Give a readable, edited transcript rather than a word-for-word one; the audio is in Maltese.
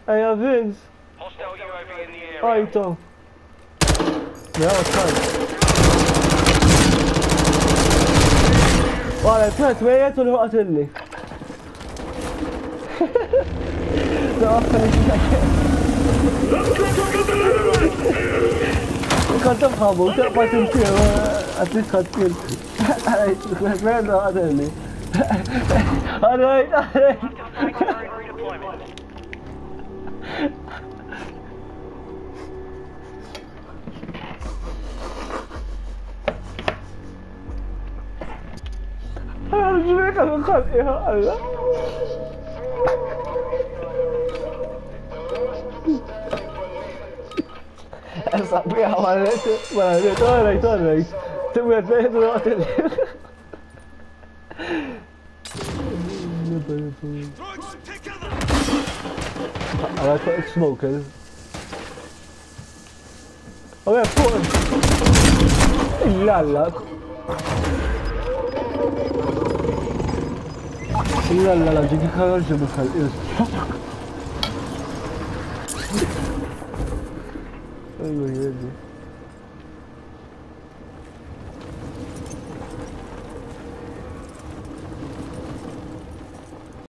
Hey, Vince. Hostile UAV in the area. Hi, Tom. Ja, wat fijn. Guarda, tu hai detto le cose lì. No, quanto fa molto, poi sentivo a te scottino. Guarda le cose lì. Allright. Gue kagak kan ya Allah. Sampai awalnya itu, mana itu orang. Itu buat saya itu hotel. I like smokers. Oh yeah, foot. La. La, j'ai dit que je me fais. Aïe, aïe, aïe.